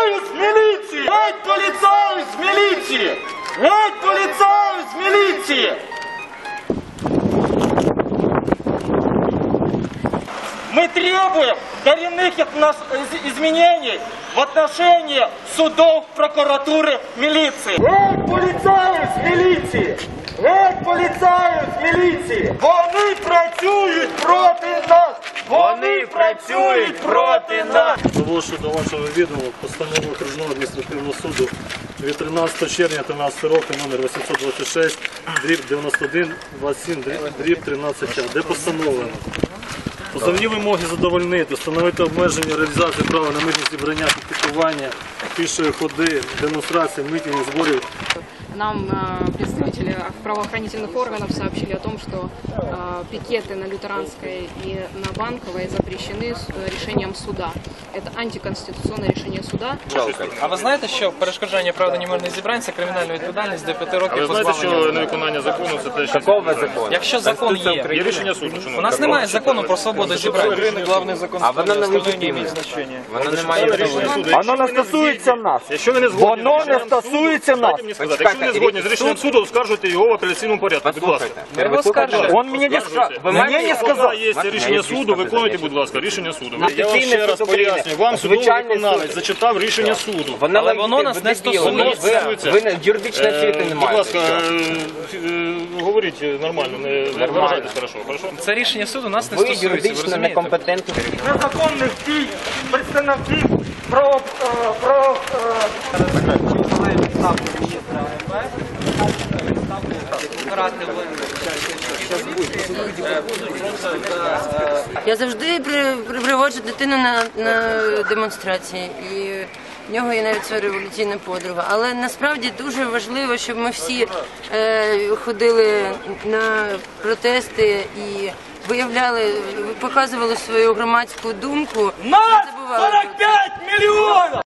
поліцаю з міліції! Геть поліцаю з міліції! Геть поліцаю з міліції! Мы требуем коренных изменений в отношении судов, прокуратуры, милиции. Геть поліцаю з міліції! Геть поліцаю з міліції! Вони працюють проти нас! Вони працюють проти нас! Доношу до вашого відома постанову окружного адміністративного суду від 13 червня 2013 року номер 826 /91 27 /13, де постановлено позовні вимоги задовольнити, встановити обмеження реалізації права на митні зібрання, пікетування, пішої ходи, демонстрації, митингів, зборів. Нам представители правоохранительных органов сообщили о том, что пикеты на Лютеранской и на Банковой запрещены решением суда. Это антиконституционное решение суда. А ви знаєте, що перешкоджання проведення мирних зібрань – це кримінальна відповідальність до 5 років позбавлення? А ви знаєте, що невиконання закону – це те, що... Какого закону? Якщо закон є. Є рішення суду. У нас немає закону про свободу зібрань. А воно не легітимне. Воно не має права. Воно не стосується нас. Якщо ви не згодні, Воно не стосується нас. якщо ви не згодні з рішенням суду, оскаржуйте його в апеляційному порядку, будь ласка. Ви скажете. Он мені не сказав. Мені не сказав. Є рішення суду, виконуйте, будь ласка, рішення суду. Я вам ще раз пояснюю, вам судовий виконавець зачитав рішення суду. Але воно нас не стосується. Ви юридичної освіти не Будь маєте. ласка, говоріть нормально, не виражайтесь хорошо. Це рішення суду нас не Ви стосується, ви юридично розумієте? некомпетентні. Незаконних дій представників Я завжди приводжу дитину на демонстрації, і в нього є навіть своя революційна подруга. Але насправді дуже важливо, щоб ми всі ходили на протести і виявляли, показували свою громадську думку. Нас 45 мільйонів!